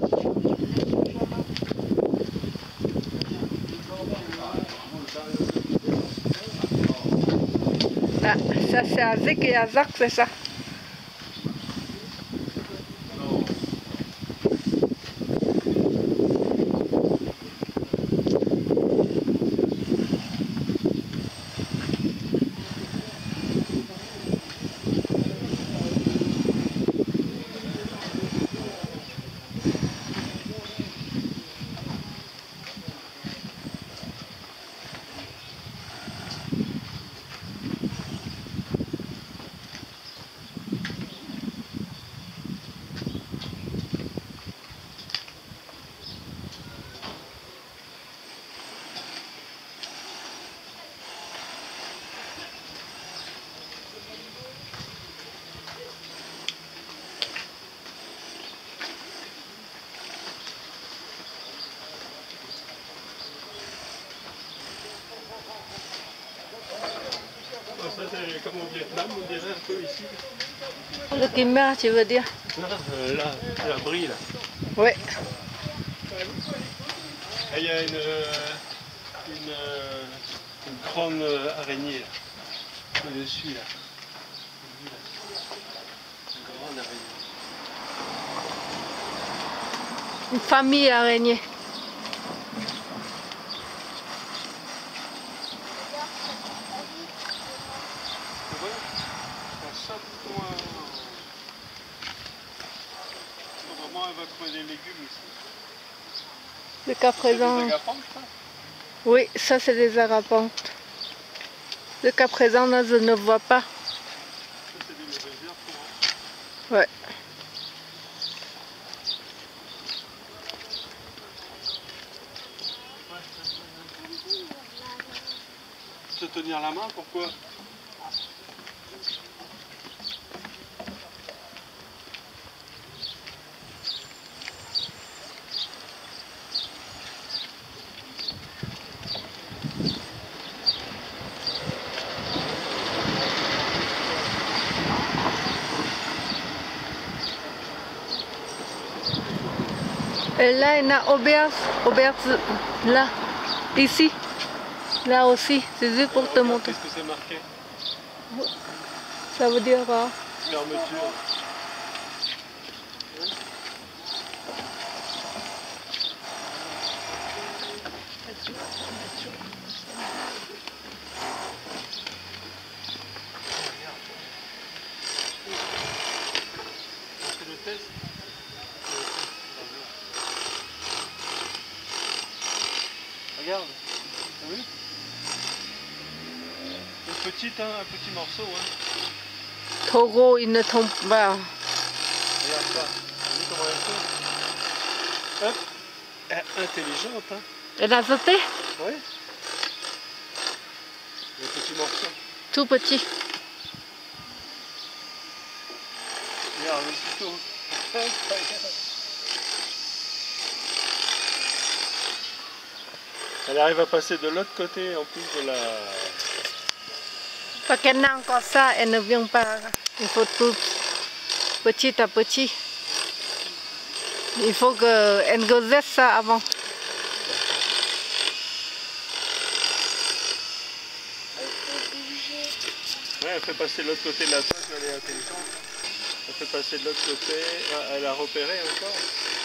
Ah, ça c'est Azik et Azak, c'est ça. Ça c'est comme au Vietnam, on dirait un peu ici. Le Khmer, tu veux dire? Non, là, l'abri là. Oui. Et il y a une grande araignée là, au-dessus là. Une grande araignée. Une famille araignée. Vraiment, elle va trouver des légumes ici. Jusqu'à présent. C'est des agapantes, ça? Oui, ça c'est des arapantes. Jusqu'à présent, là, je ne vois pas. Ça, c'est des mauvaises herbes, quoi. Ouais. Se tenir la main, pourquoi? Et là, il y a auberge, là, ici, là aussi, c'est juste pour te montrer. Qu'est-ce que c'est marqué? Ça veut dire quoi? Fermeture. C'est le test. Regarde, t'as vu? Une petite, hein, un petit morceau, hein. Trop gros, il ne tombe pas. Regarde ça, t'as vu comment elle fait? Hop, intelligente, hein. Elle a sauté? Oui. Un petit morceau. Tout petit. Regarde, aussitôt. Elle arrive à passer de l'autre côté en plus de la... Parce qu'elle n'a encore ça, elle ne vient pas. Il faut tout petit à petit. Il faut qu'elle gossesse ça avant. Ouais, elle fait passer de l'autre côté de la toile, elle est intelligente. Elle fait passer de l'autre côté, elle a repéré encore.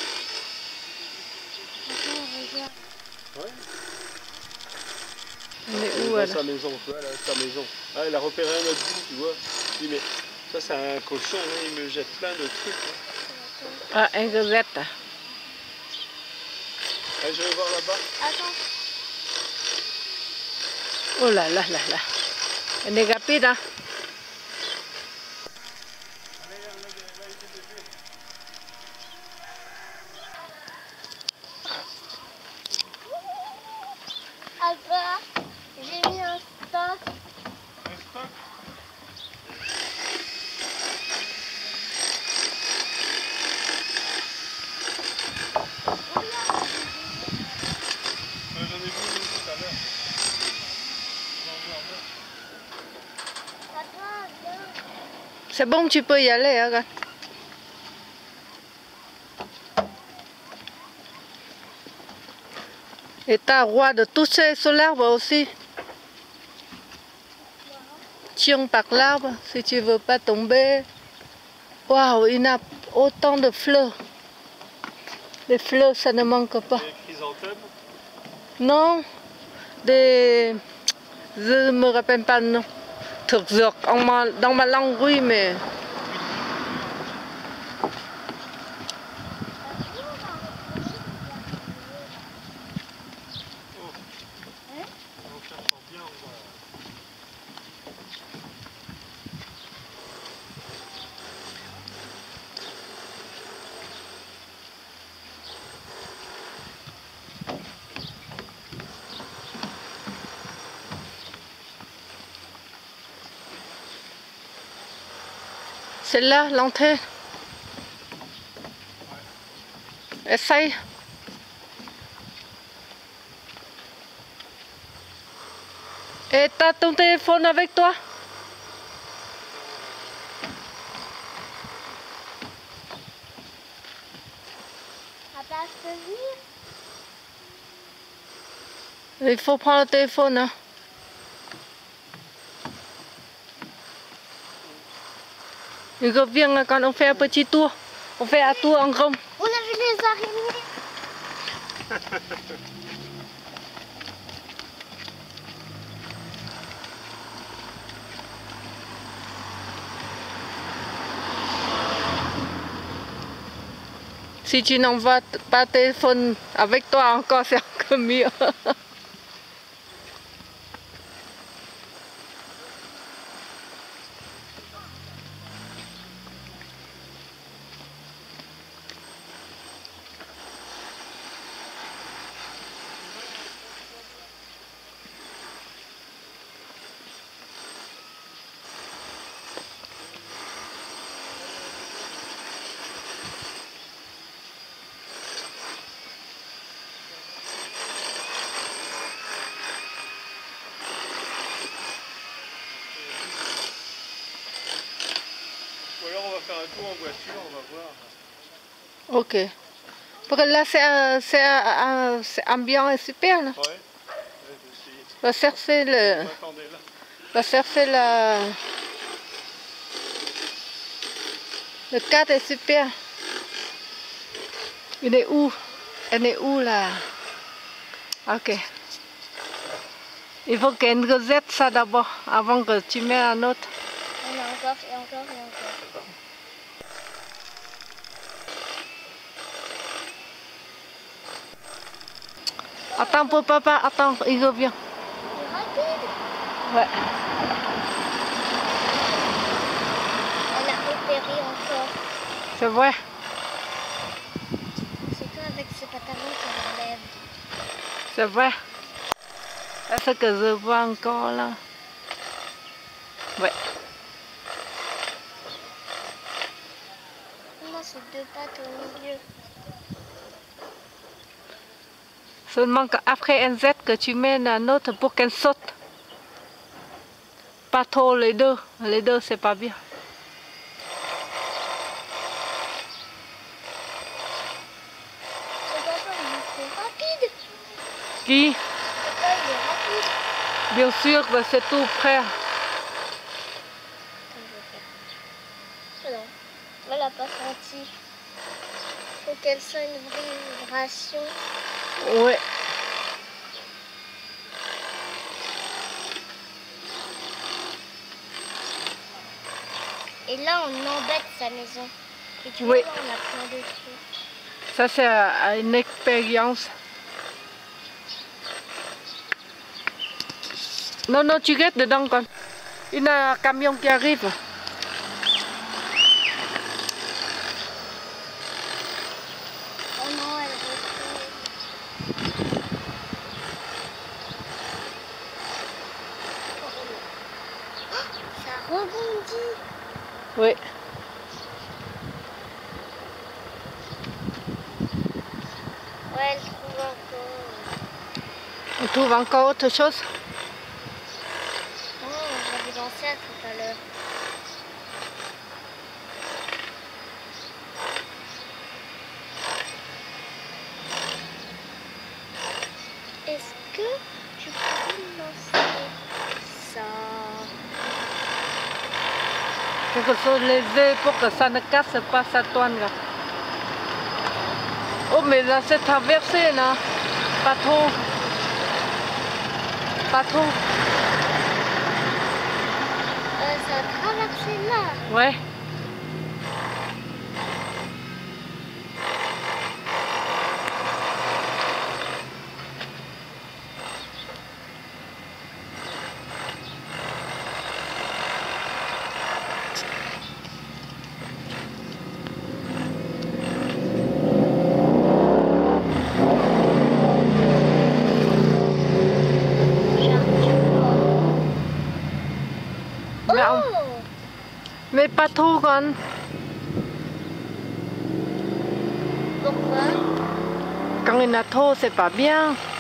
Ouais. Elle est Elle où est elle? dans sa maison, tu vois, là, sa maison. Ah, elle a repéré un autre bout, tu vois. Je dis, mais ça c'est un cochon, hein, il me jette plein de trucs. Hein. Ah, une gazette. Ah, je vais voir là-bas. Attends. Oh là là là là. Elle est rapide, hein? Papa, j'ai mis un stock. Un stock. J'en ai vu tout à l'heure. Papa, viens. C'est bon, tu peux y aller, hein, regarde. Et t'as le droit de toucher sur l'arbre aussi. Tiens par l'arbre si tu veux pas tomber. Waouh, il y a autant de fleurs. Les fleurs, ça ne manque pas. Des chrysanthèmes. Non, des... Je me rappelle pas le nom. Thực dược, dans ma langue, oui, mais... En cherchant bien, on va... C'est là, l'entrée. Essaye. Et t'as ton téléphone avec toi? À place de venir. Il faut prendre le téléphone. Hein. Il revient quand on fait un petit tour. On fait un tour en rond. On a vu les araignées. Si tu n'envoies pas de téléphone avec toi encore, c'est encore mieux. Ou alors on va faire un tour en voiture, on va voir. Ok. Parce que là, c'est ambiant et super. Là. Ouais, je vais essayer. On va chercher le... Attendez là. On va chercher la... Le cadre est super. Il est où? Elle est où là? Ok. Il faut qu'elle rejette ça d'abord, avant que tu mets un autre. On a encore et encore et encore. Attends pour papa, attends, il revient. C'est rapide. Ouais. Elle a opéré encore. C'est vrai. C'est toi avec ce pantalon qu'elle enlève. C'est vrai. Est-ce que je vois encore là? Ouais. Moi, c'est deux pattes au milieu. Seulement qu'après NZ que tu mets un autre pour qu'elle saute. Pas trop les deux. Les deux c'est pas bien. Ce papa, il est rapide. Qui? Papa, il est rapide. Bien sûr que c'est tout prêt. Non, elle n'a pas senti. Faut qu'elle sente une vraie vibration. Ouais. Et là, on embête sa maison. Et tu Oui. vois, on a plein de trucs. Ça c'est une expérience. Non, non, tu restes dedans quand. Il y a un camion qui arrive. Oh non, elle retrouve. Ça rebondit. Oui. Ouais, elle trouve encore. On trouve encore autre chose. Oh, j'avais dansé à tout à l'heure. est-ce que tu peux lancer ça? Quelque chose léger pour que ça ne casse pas sa toile. Oh, mais là, c'est traversé, là. Pas trop. Pas trop. Ça a traversé là. Ouais. Oh! Mais pas trop, Ron. Pourquoi? Quand il y en a trop, c'est pas bien.